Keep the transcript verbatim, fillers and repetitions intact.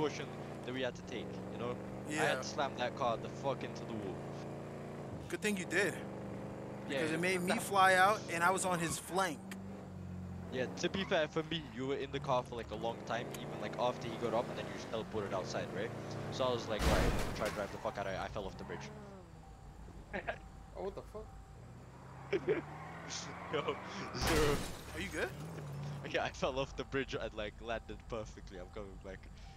precaution that we had to take, you know? Yeah. I had to slam that car the fuck into the wall. Good thing you did. Because Yeah, it made me that- fly out and I was on his flank. yeah, to be fair, for me, you were in the car for like a long time, even like after he got up, and then you just teleported outside, right? So I was like, alright, I'm gonna try to drive the fuck out of it. I fell off the bridge. Oh, what the fuck? Yo, zero. Are you good? Okay, I fell off the bridge and like landed perfectly. I'm coming back.